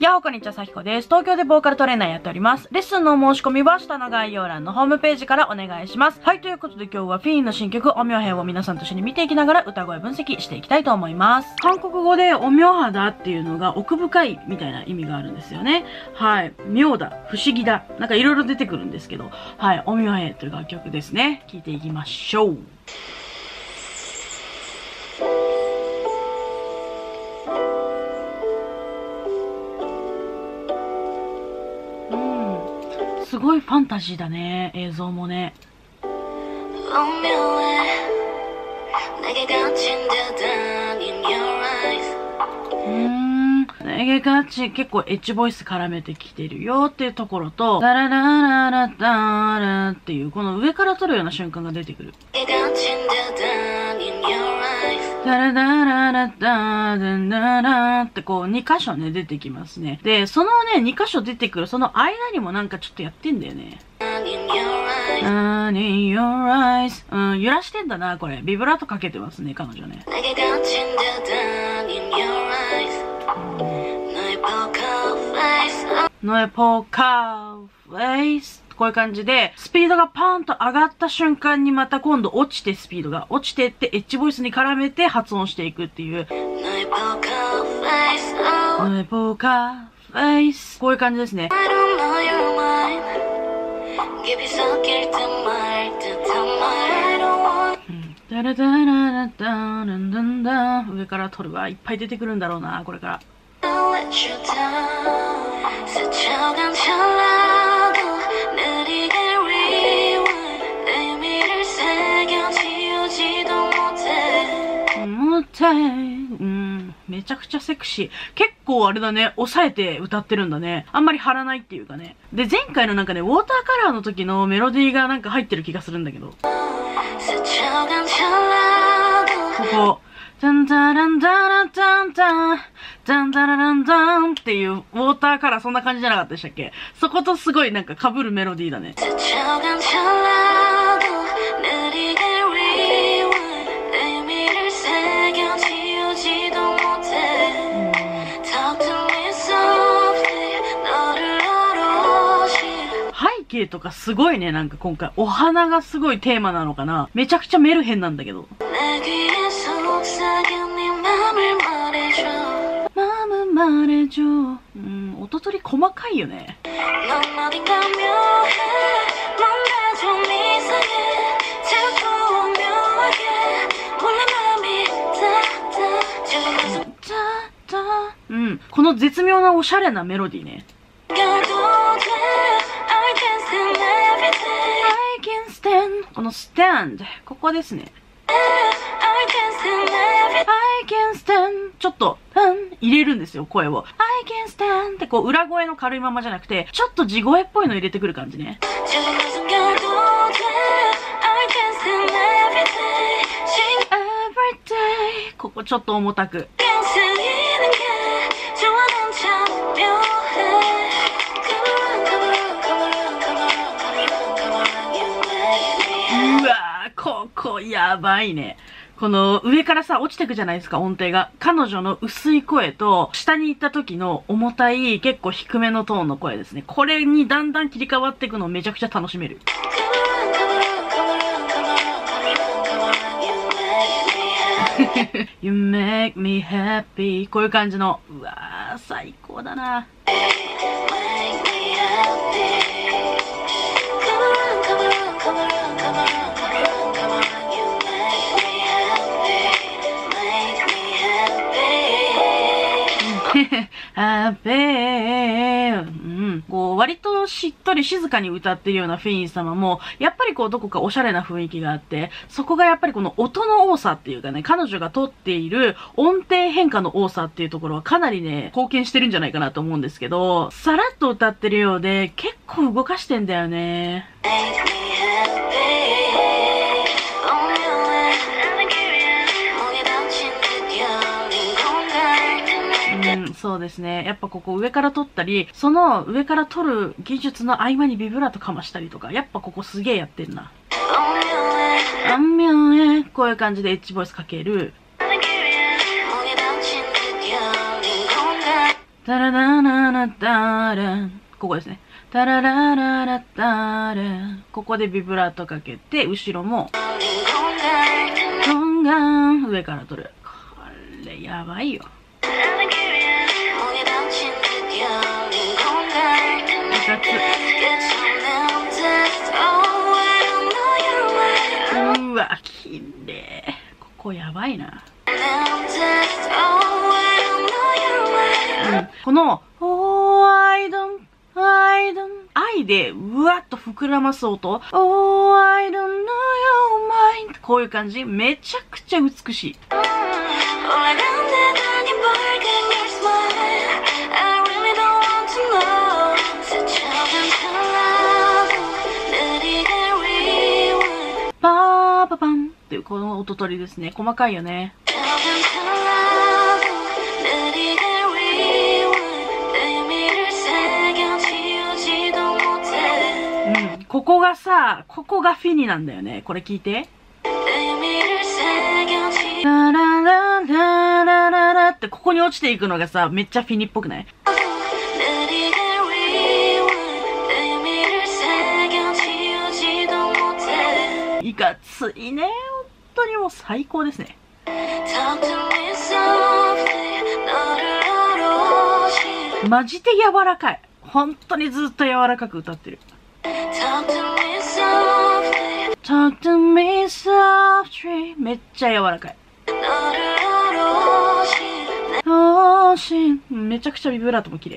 やおこんにちは、さひこです。東京でボーカルトレーナーやっております。レッスンの申し込みは下の概要欄のホームページからお願いします。はい、ということで今日はフィーンの新曲、おみょへを皆さんと一緒に見ていきながら歌声分析していきたいと思います。韓国語でおみょはだっていうのが奥深いみたいな意味があるんですよね。はい。妙だ、不思議だ、なんかいろいろ出てくるんですけど、はい、おみょへという楽曲ですね。聴いていきましょう。すごいファンタジーだね、映像もね。ネゲガチ結構エッジボイス絡めてきてるよっていうところと、ダララララダラっていうこの上から撮るような瞬間が出てくる。ダラダララダダラってこう2箇所ね出てきますね。で、そのね2箇所出てくるその間にもなんかちょっとやってんだよね。in your eyes 揺らしてんだな、これ。ビブラートかけてますね、彼女ね。ノエポカーフェイスこういう感じで、スピードがパーンと上がった瞬間にまた今度落ちてスピードが落ちてってエッジボイスに絡めて発音していくっていう。ノエポカーフェイスこういう感じですね。ダラダララダラダンダ上から撮るわ。いっぱい出てくるんだろうな、これから。めちゃくちゃセクシー。結構あれだね、抑えて歌ってるんだね。あんまり張らないっていうかね。で、前回のなんかね、ウォーターカラーの時のメロディーがなんか入ってる気がするんだけど。ここ。ダンダランダラダンダン、ダンダラランダンっていうウォーターカラーそんな感じじゃなかったでしたっけ？そことすごいなんか被るメロディーだね。背景とかすごいね、なんか今回お花がすごいテーマなのかな。めちゃくちゃメルヘンなんだけど。音取り細かいよね。この絶妙なおしゃれなメロディーね。この stand ここですね。I can stand ちょっと、入れるんですよ、声を。I can stand ってこう裏声の軽いままじゃなくて、ちょっと地声っぽいの入れてくる感じね。ここちょっと重たく。うわー、ここやばいね。この上からさ、落ちてくじゃないですか、音程が。彼女の薄い声と、下に行った時の重たい、結構低めのトーンの声ですね。これにだんだん切り替わっていくのをめちゃくちゃ楽しめる。You make me happy こういう感じの。うわー、最高だな。こう割としっとり静かに歌ってるようなフィーン様もやっぱりこうどこかおしゃれな雰囲気があって、そこがやっぱりこの音の多さっていうかね、彼女が取っている音程変化の多さっていうところはかなりね貢献してるんじゃないかなと思うんですけど、さらっと歌ってるようで結構動かしてんだよね。そうですね。やっぱここ上から撮ったり、その上から撮る技術の合間にビブラートかましたりとか、やっぱここすげえやってんな。こういう感じでエッジボイスかける。 タララララタラ。ここですね。タララララタラ。ここでビブラートかけて、後ろも、コンガン、上から取る。これ、やばいよ。うわ、きれい。ここやばいな。この、Oh, I don't, 愛で、うわっと膨らます音。Oh, I don't know your mind. こういう感じ。めちゃくちゃ美しい。パーパパンっていうこの音取りですね。細かいよね。ここがさ、ここがフィニなんだよね。これ聞いて。ラララララララってここに落ちていくのがさ、めっちゃフィニっぽくない？いかついね。本当にもう最高ですね。マジで柔らかい。本当にずっと柔らかく歌ってる。Talk to me softly めっちゃ柔らかい。めちゃくちゃビブラートも綺麗。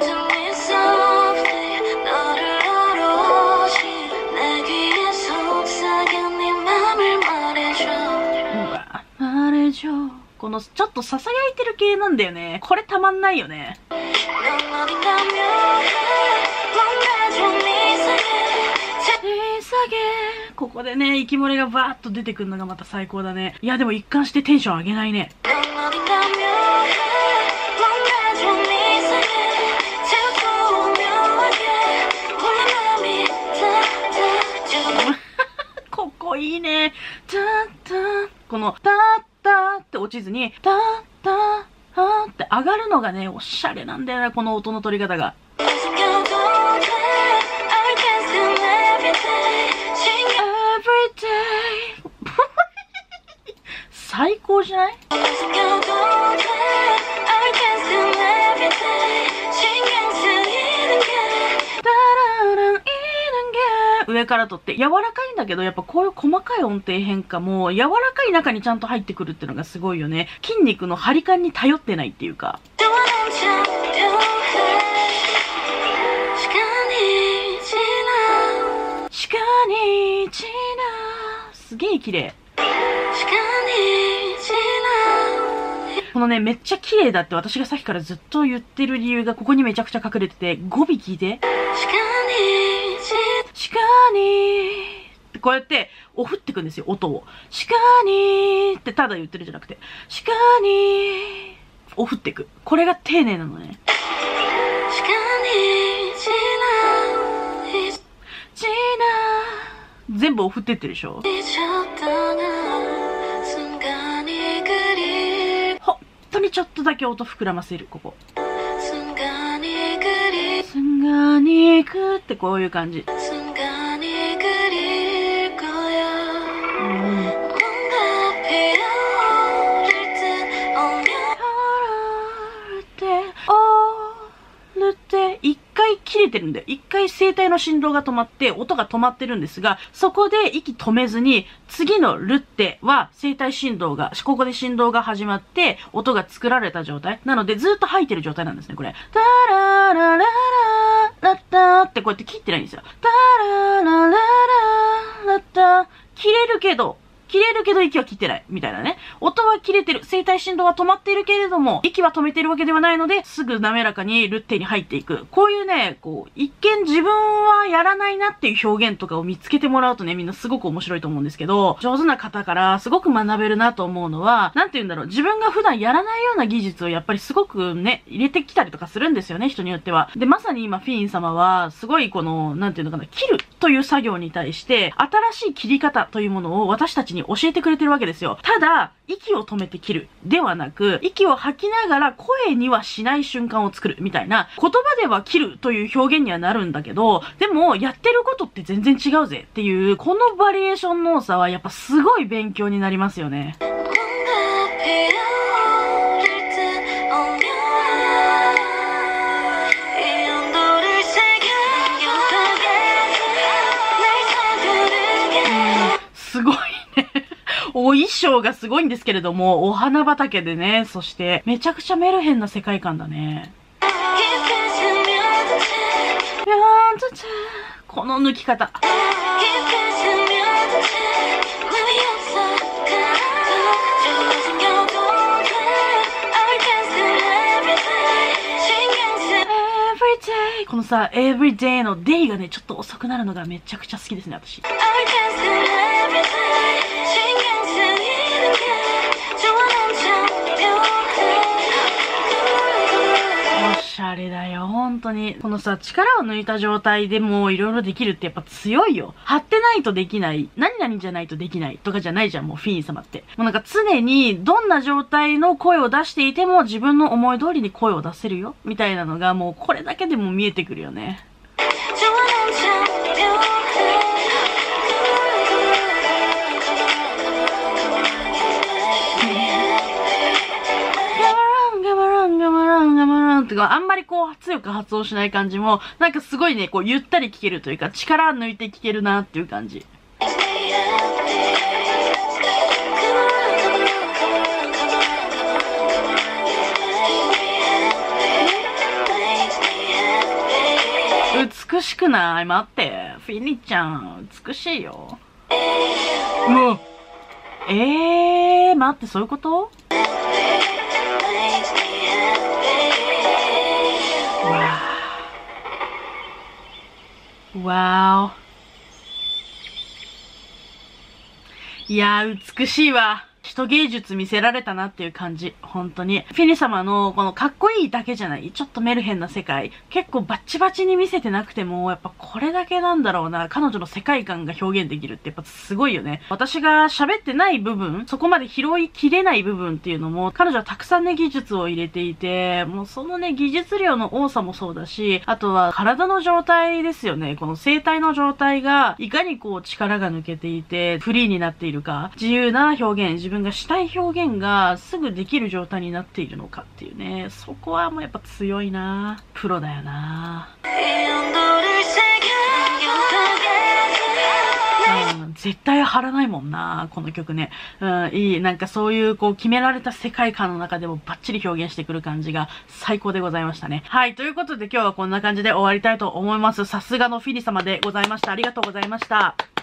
このちょっとささやいてる系なんだよね。これたまんないよね。ここでね、息漏れがバーッと出てくるのがまた最高だね。いやでも一貫してテンション上げないね。ここいいね。このタッターって落ちずにタッターって上がるのがね、おしゃれなんだよな、この音の取り方が。最高じゃない？上から取って柔らかいんだけど、やっぱこういう細かい音程変化も柔らかい中にちゃんと入ってくるっていうのがすごいよね。筋肉の張り感に頼ってないっていうか。すげえ綺麗。このね、めっちゃ綺麗だって私がさっきからずっと言ってる理由がここにめちゃくちゃ隠れてて、語尾聞いて。しかにってこうやってオフってくんですよ、音を。しかにってただ言ってるじゃなくて、しかにオフってく。これが丁寧なのね。全部オフってってるでしょ。本当にちょっとだけ音膨らませる、ここ。すんがにくってこういう感じ。一回切れてるんだよ。一回声帯の振動が止まって、音が止まってるんですが、そこで息止めずに、次のルッテは声帯振動が、ここで振動が始まって、音が作られた状態。なので、ずっと吐いてる状態なんですね、これ。タラララララッターってこうやって切ってないんですよ。タラララララッター。切れるけど息は切ってない。みたいなね。音は切れてる。声帯振動は止まっているけれども、息は止めてるわけではないので、すぐ滑らかにルッテに入っていく。こういうね、一見自分はやらないなっていう表現とかを見つけてもらうとね、みんなすごく面白いと思うんですけど、上手な方からすごく学べるなと思うのは、なんて言うんだろう、自分が普段やらないような技術をやっぱりすごくね、入れてきたりとかするんですよね、人によっては。で、まさに今、フィーン様は、すごいなんていうのかな、切るという作業に対して、新しい切り方というものを私たちにに教えてくれてるわけですよ。ただ、息を止めて切る。ではなく、息を吐きながら声にはしない瞬間を作る。みたいな、言葉では切るという表現にはなるんだけど、でも、やってることって全然違うぜっていう、このバリエーションの多さはやっぱすごい勉強になりますよね。すごいね。お衣装がすごいんですけれども、お花畑でね、そしてめちゃくちゃメルヘンな世界観だね。この抜き方。このさ、everyday の day がね、ちょっと遅くなるのがめちゃくちゃ好きですね、私。おしゃれだよ、本当に。このさ、力を抜いた状態でもいろいろできるってやっぱ強いよ。張ってないとできない。何々じゃないとできないとかじゃないじゃん、もうフィーン様って。もうなんか常にどんな状態の声を出していても自分の思い通りに声を出せるよ。みたいなのがもうこれだけでも見えてくるよね。あんまりこう強く発音しない感じもなんかすごいね、こうゆったり聴けるというか力抜いて聴けるなっていう感じ。美しくない？待って。フィニちゃん、美しいよ。うわ。待って、そういうこと？わーお。いやー、美しいわ。人芸術見せられたなっていう感じ。本当に。フィニ様のこのかっこいいだけじゃない。ちょっとメルヘンな世界。結構バッチバチに見せてなくても、やっぱこれだけなんだろうな。彼女の世界観が表現できるってやっぱすごいよね。私が喋ってない部分、そこまで拾いきれない部分っていうのも、彼女はたくさんね、技術を入れていて、もうそのね、技術量の多さもそうだし、あとは体の状態ですよね。この声帯の状態が、いかにこう力が抜けていて、フリーになっているか、自由な表現、自分がしたい表現がすぐできる状態になっているのかっていうね、そこはもうやっぱ強いな。プロだよな。絶対張らないもんな、この曲ね。いい。なんかそういうこう決められた世界観の中でもバッチリ表現してくる感じが最高でございましたね。はい。ということで今日はこんな感じで終わりたいと思います。さすがのフィニ様でございました。ありがとうございました。